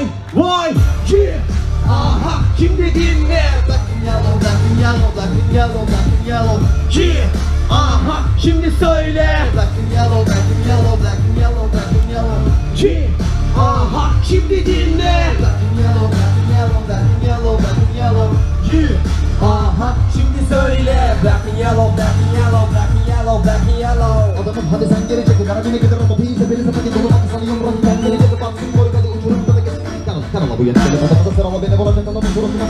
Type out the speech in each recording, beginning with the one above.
vay, yeah. Aha, şimdi dinle. Black and yellow, black and yellow, black and yellow, black and yellow. Yeah. Aha, şimdi söyle. Black and yellow, black and yellow, black and yellow, black and yellow. Yeah. Aha, şimdi dinle. Black and yellow, black and yellow, black and yellow, black and yellow. Yeah. Aha, şimdi söyle. Black and yellow, black and yellow, black and yellow, black and yellow. Adamım hadi sen geri çekil. Karabine gider ama piyse beni sepeti dolu bak. Sana yumruğunu kendini gezip baksın. Boy hadi uçurumda da gezin. Kanala bu yetkili adamı da sırala beni bulacak adamın sorusuna.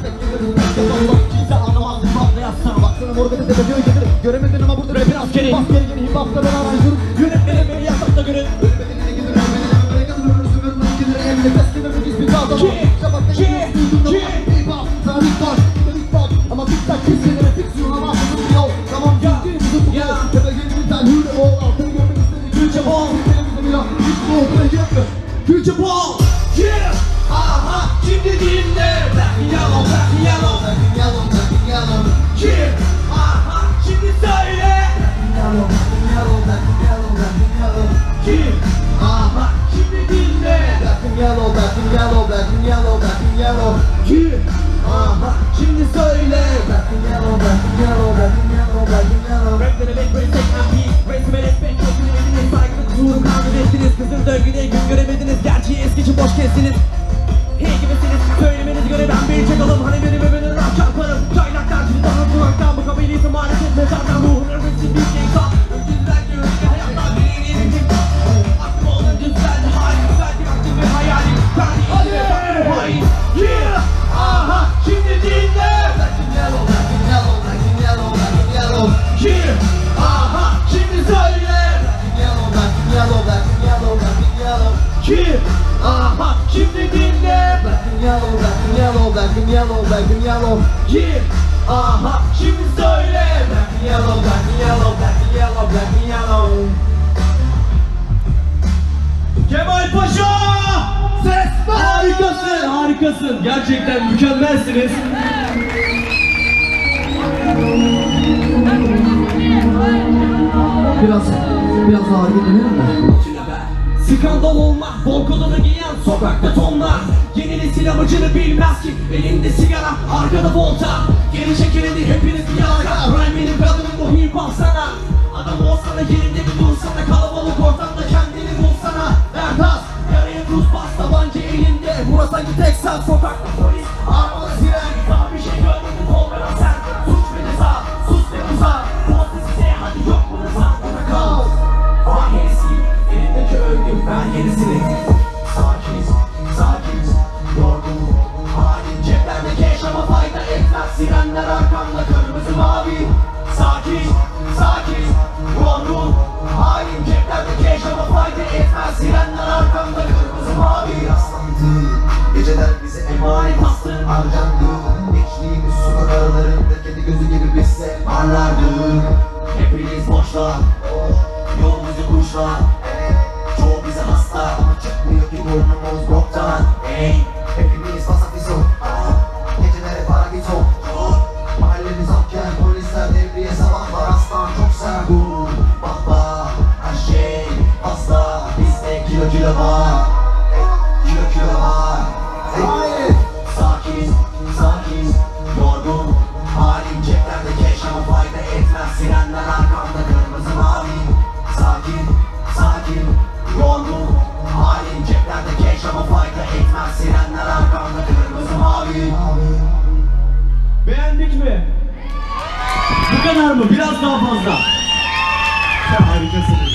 Kimse anlamaz. Bak ne yapsana. Baksana morga da tepe diyor gelir. Göremedin ama burada rapin askeri. Bas geri geri hip hop'ta ben aranjörüm. Yönetmenim beni yasakta görün. Ölmedin ne gider. Ölmedin ne gider. Ölmedin ne gider. Emre teskine bir biz bir daha da var. Şabakta gidiyorsun. Hip hop. Sana hip hop. Hip hop. Ama tic tac kesinlikle fiksiyon ama hazır bir yol. Tamam bildiğin bizim bu yol. Tepe yeni bir tane hürre ol. Altını görmek istedik. Gülce bol. Hiç bu okula yapma. Gülce bol. Yeah. Aha, şimdi dinle. Black and yellow, black and yellow, Black and yellow, black and yellow. yeah. Aha, şimdi söyle. Yellow, yellow, black and yellow, black and yellow. Yeah. Aha, şimdi dinle. Black and yellow, black and yellow, black and yellow, black and yellow. Yeah. Aha, şimdi söyle. Black and yellow, black and yellow, black and yellow, black and yellow. Renklere renk böyle tekrar beat. Resme resmen çok dinlediniz. Saygılı tuğru kanun ettiniz. Kızıl döngüde gün göremediniz. Gerçeği eskici boş kestiniz. Hey gibisiniz. Söylemeniz göre ben bir çakalım. Hani benim ömrümün rap çarparım. Çaylaklar cildanın kulaktan. Bu kabiliyeti maalesef mezardan. Ruhun örgüsü bir şey sağ. Öncüler görünce hayatlar beni yenildim. Aklım olan düzeldi. Halim düzeldi. Aklım ve hayalim. Kendi içime saklı hain. Yeah. Aha, şimdi dinle. Black and yellow, black and yellow, black and yellow, black and yellow. Yeah. Aha, şimdi söyle. Black and yellow, black and yellow, black and yellow. Yeah. Aha, şimdi dinle. Black and yellow, black and yellow, black and yellow, black and yellow. Yeah. Aha, şimdi söyle. Black and yellow, black and yellow, black and yellow, black and yellow. Kemal Paşa! Ses ver! Harikasın, harikasın. Gerçekten mükemmelsiniz. Biraz daha hareket edelim mi? Skandal olmak, bol kolunu giyen sokakta tonlar. Yeni nesil amacını bilmez ki, elinde sigara, arkada volta. Geri çekildi hepiniz bir yalaka. Rhyme benim kadınım bu hip hop sana. Adam olsana yerinde bir dursana. Kalabalık ortamda kendini bulsana. Ertas, yaraya tuz bas, tabanca elinde. Burası sanki Texas, sokakta polis, armalı siren. Daha bir şey görmedin, kol veren sen. Suç ve ceza, sus ve uzak. Bozdu size, hadi yok bunu sen, burada kal. Ahirisi, elindeki öldüm ben yenisini. Sakiniz, sakiniz, yorgun. Hain ceplerdeki yaşama fayda etmez. Sirenler arkamda kırmızı mavi. Sakin, sakin, yorgun. Hain ceplerdeki yaşama fayda etmez. Sirenler arkamda kırmızı mavi. Rastlandığı geceler bize emanet Bastın. harcandı. Gençliğimiz sokak aralarında kedi gözü gibi bizse parlardı. Hepiniz boşlar, yolumuzu kuşlar. Çoğu bize hasta ama çıkmıyor ki burnumuz boktan. Hey, Hepimiz pasafiso, gecelere para gito. Mahallemiz yokken polisler devriye, sabahlar aslan çok sert. Baba her şey hasta, bizde kilo kilo var. Kilo kilo var. sakin, sakin, yorgun. Halim ceplerdeki yaşama fayda etmez. Sirenler arkamda kırmızı mavi. Sakin, sakin, yorgun. Halim ceplerdeki yaşama fayda etmez. Sirenler arkamda kırmızı mavi. Beğendik mi? Bu kadar mı? Biraz daha fazla. Harikasınız.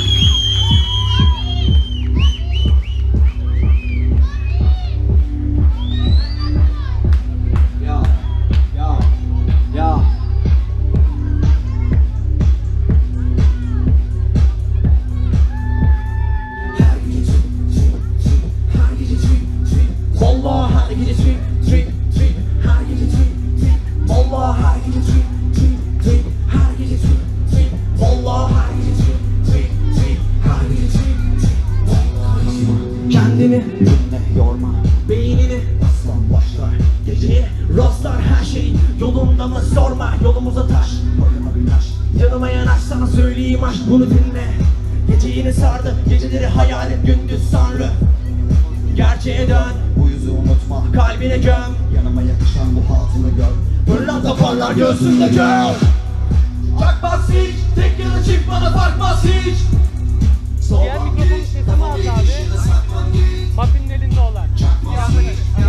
Kendini Dinle yorma, beynini aslan başlar. geceye rastlar her şey yolunda mı sorma yolumuza taş Bakıma bir taş. yanıma yanaş sana söyleyeyim aşk bunu dinle gece yine sardı geceleri hayal et gündüz sanrı gerçeğe dön Bu sözü unutma. Kalbine göm, Yanıma yakışan bu hatunu gör. pırlanta parlar göğsünde gör. Çakmaz hiç, tek ya da çift bana farkmaz hiç. Diğer mikrofonun sesi mi az abi? Mafinin elinde olan. Biraz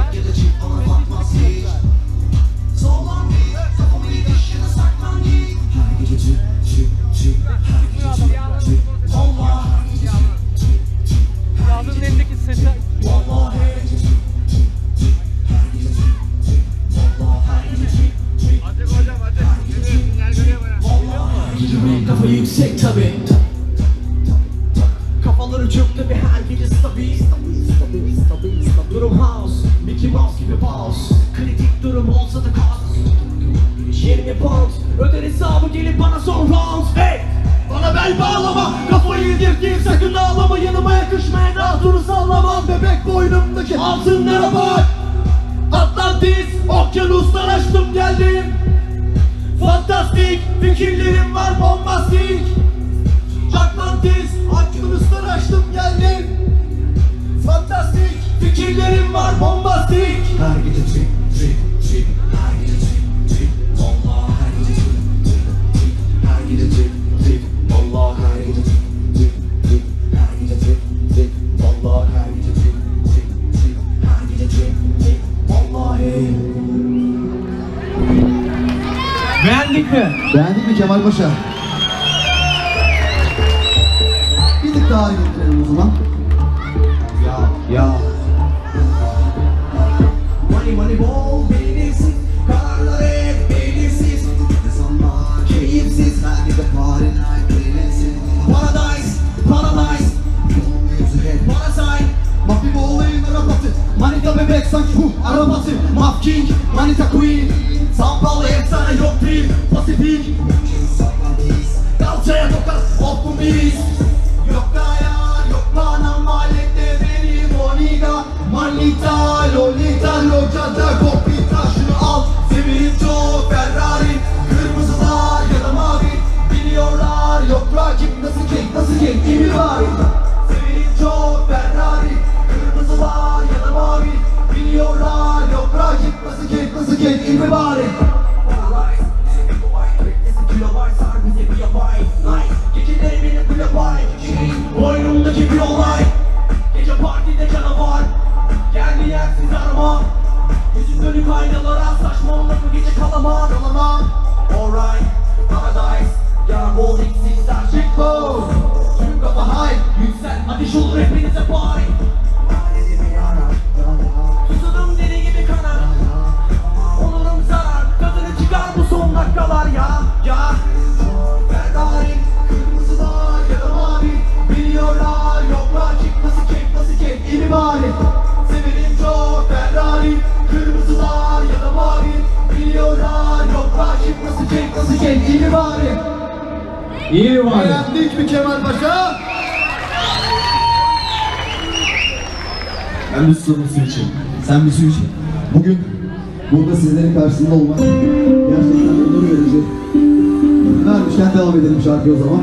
Yağmur'un elindeki sesi. Kafa yüksek tabi. Kafaları çöktü ve her gece stabil. Durum house, Mickey Mouse gibi pause. Kritik durum olsa da kaos. 20 pound, öder hesabı gelip bana son round. Hey! Bana bel bağlama, kafayı yedirteyim sakın ağlama. Yanıma yakışmayan hatunu sallamam. Bebek boynumdaki altınlara bak. Atlantis, okyanustan açtım geldim. Fantastik, fikirlerim var bombastik. Atlantis, okyanustan açtım geldim. Fantastik, fikirlerim var bombastik. Her gece trip trip, her gece trip trip. Vallahi her gece trip trip, her gece trip trip. Vallahi her gece trip trip, her gece trip trip. Vallahi her gece trip trip, her gece trip trip. Vallahi. Beğendik mi? Beğendik mi Kemal Paşa? Bir tık daha getirelim o zaman. Ya. Money ball belirsiz, kararlar hep belirsiz. Zaman keyifsiz, her gece party night eğlensin. Paradise, Yolun yüzü hep parasite. Mafya bu olayın arapatı. Manita bebek sanki bu arabatı. Maf King, Manita Queen. São Paulo efsane yok değil, Pasifik. Kalçaya tokat, of bu biz. Yok ayar, yok bana mahallede benim Monika. Manita, Lolita, Loca'da kopita. Şunu al, severim çok Ferrari. Kırmızılar ya da mavi. Biliyorlar, yok rakip nasıl kek gibi var. Severim çok Ferrari. Kırmızılar ya da mavi. Biliyorlar, yok rakip nasıl kek gibi bari. Alright, bizim bir kolay. Beklesi kilobayt, sar bize bir yapay. Nice, geceleri beni kulübay. Boynumdaki bir olay. Gece partide canavar. Geldi yersiz arama. Yüzüm dönük aynalara. Saçmalama bu gece kalamam. Alright, paradise. Yarın bol eksizler. Chico, tüm kafa high. Yüksel, ateş olur hepinize pay. Susadım deli gibi kanar. Olurum zarar. Tadını çıkar bu son dakikalar ya. Ferrari, kırmızılar ya da mavi. Biliyorlar yok rakip nasıl kek gibi bari. Severim çok Ferrari, kırmızılar ya da mavi. Biliyorlar yok rakip nasıl kek gibi bari. İyi bari. Beğendik mi Kemal Paşa? Ben bir su içeyim. Sen bir su iç. Bugün burada sizlerin karşısında olmak gerçekten onur verici. Vermişken devam edelim şarkı o zaman.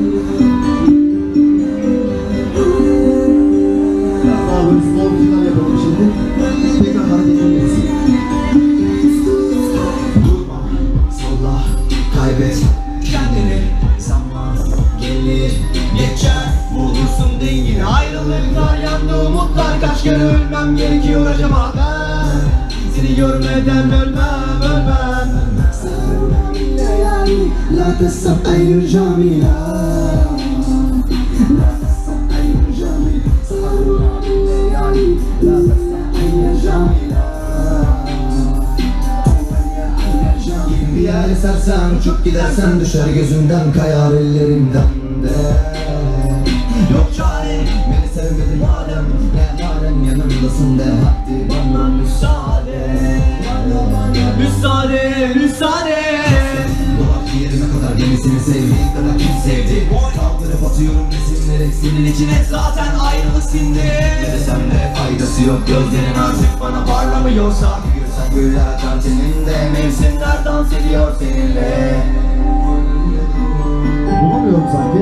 Biraz daha böyle slow bir şeyler yapalım şimdi. Tekrar hareketleniriz. Durma, solla, kaybet kendini. Zaman gelir, geçer, bulursun dengini. Ayrılıklar, yandı umutlar, kaç kere ölmem gerekiyor acaba ben? Seni görmeden ölmem. لا تستطيع جميلة لا تستطيع جميلة سهرنا بالليالي لا تستطيع جميلة Bir yer esersen uçup gidersen düşer gözümden kayar ellerimden de. Yok çare beni sevmedin madem ne madem yanımdasın de hadi bana müsaade. Müsaade. Dolap yerine kadar beni seni sevdiğin kadar kim sevdi? Kaldırıp atıyorum resimleri senin içine Zaten ayrılık sindi. desem de faydası yok gözlerin artık bana parlamıyorsa. Gülsen güller kantininde mevsimler dans ediyor seninle. Bulamıyorum sanki.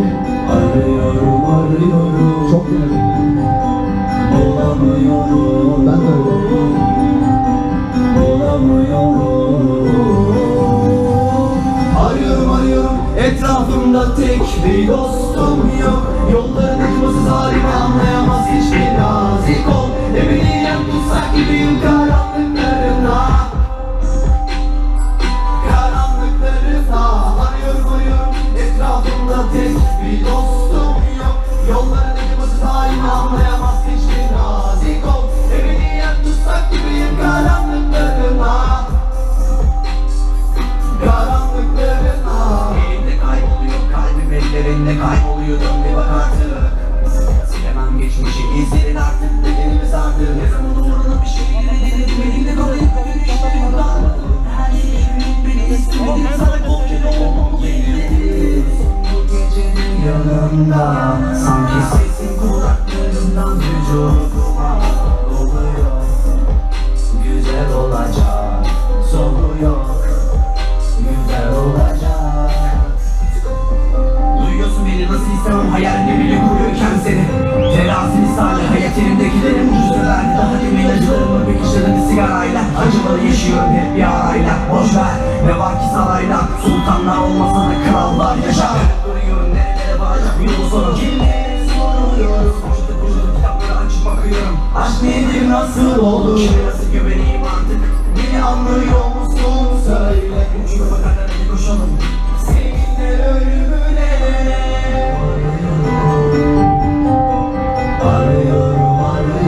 Arıyorum Çok denedim. bulamıyorum. Ben de öyle. bir dostum yok. Yolların acımasız halimi anlayamaz hiçbir nazik ol. Ebediyen tutsak gibiyim karanlıklarına. Arıyorum etrafımda tek bir dostum yok. Yolların acımasız halimi anlayamaz hiçbir nazik ol. Ebediyen tutsak gibiyim karanlıklarına. Elimde kayboluyor kalbim, ellerinde kayboluyor. Dön bir bak artık. Silemem geçmişi, izlerin artık. Bedenimiz artık. Ne zaman uğruna bir şeyleri denedim. Elimde kalayım dönüşlerim kalmadı. Her şeyimin beni istemedim. Sana kopyada olmam yeğledim. Bu gecenin yanında sanki sesin kulaklarımdan vücuduma doluyor. Güzel olacak, sonu yok. Güzel olacak. Duyuyorsun beni nasıl istemem, hayalini bile kuruyorken seni. Terazi misali hayat elimdekilerin ucuzlardı. Daha demin acılarımı bekişledim bir sigarayla. Acımalı yaşıyorum hep bir arayla. Boşver ne var ki sarayla. Sultanlar olmasa da krallar yaşar. Duruyorum nerelere varacak bir yol sonu. Kimlere soruyorum. Koşup kitapları açıp bakıyorum. Aşk nedir, nasıl olur? Nasıl güveneyim artık? Beni anlıyor musun? Söyle. Uçuyor bakarlar hadi koşalım. Seninle ölümüne. Arıyorum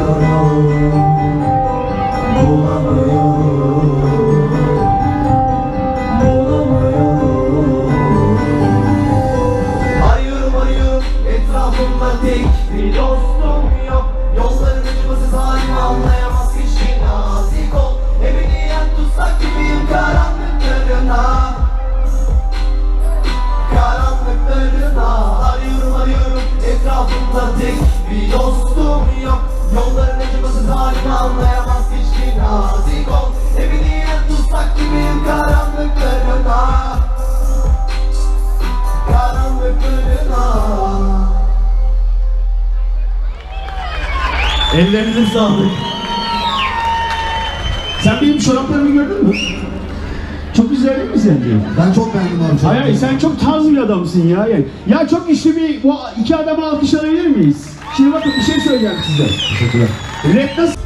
bulamıyorum. Etrafımda tek bir dostum yok. Yolların acımasız halimi anlayamaz hiçbir nazik ol. Ebediyen tutsak gibiyim karanlıklarına. Arıyorum etrafımda tek bir dostum yok. Yolların acımasız halimi anlayamaz hiçbir nazik ol. Ebediyen tutsak gibiyim karanlıklarına. Ellerinize sağlık. Sen benim çoraplarımı gördün mü? Çok güzel değil mi sence? Ben çok beğendim abi. Hayır, hayır, sen çok tarz bir adamsın ya. Yani. Ya çok işli bir, bu iki adamı alkışlanabilir miyiz? Şimdi bakın bir şey söyleyeceğim size. Teşekkürler. Rap nasıl?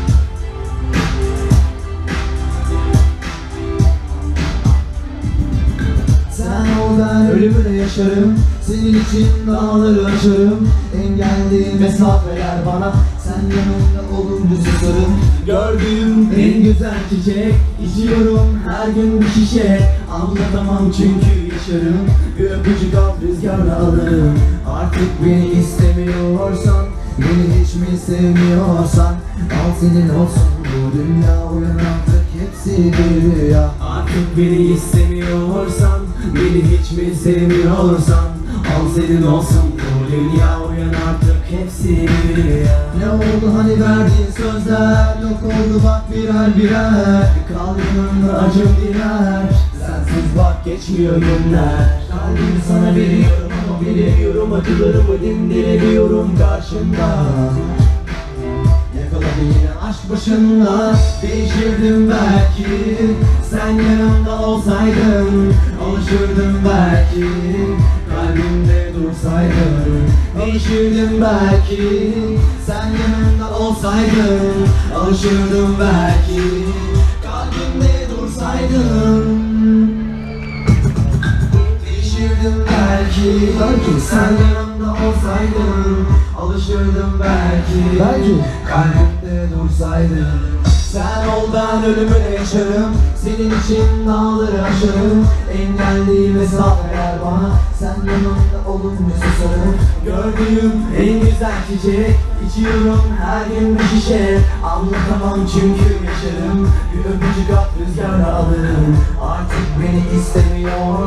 Sen ol ben ölümüne yaşarım. Senin için dağları aşarım. Engelli mesafeler bana. Sen yanımda olunca susarım. Gördüğüm en güzel çiçek. İçiyorum her gün bir şişe. Anlatamam çünkü yaşarım. Bir öpücük al rüzgarla alırım. Artık beni istemiyorsan, beni hiç mi sevmiyorsan, al senin olsun bu dünya. Uyan artık hepsi bir rüya. Artık beni istemiyorsan, beni hiç mi sevmiyorsan, al senin olsun bu dünya. Uyan artık hepsi bir rüya. Ne oldu hani verdiğin sözler? Yok oldu bak birer birer. Kal yanımda acım diler. Sensiz bak geçmiyor günler. Kalbimi sana veriyorum ama bilemiyorum. Acılarımı dindiremiyorum karşında. Yakaladı yine aşk başında. Değişirdim belki. Sen yanımda olsaydın. Alışırdım belki. Kalbimde dursaydın. Değişirdim belki. Sen yanımda olsaydın. Alışırdım belki. Kalbimde dursaydın. Değişirdim belki. Sen yanımda olsaydın. Alışırdım belki. Kalbimde dursaydın. Sen ol ben ölümüne yaşarım. Senin için dağları aşarım. Engelli mesafeler bana. Sen yanımda olunca susarım. Gördüğüm en güzel çiçek. İçiyorum her gün bir şişe. Anlatamam çünkü yaşarım. Bir öpücük at rüzgarla alırım. Artık beni istemiyor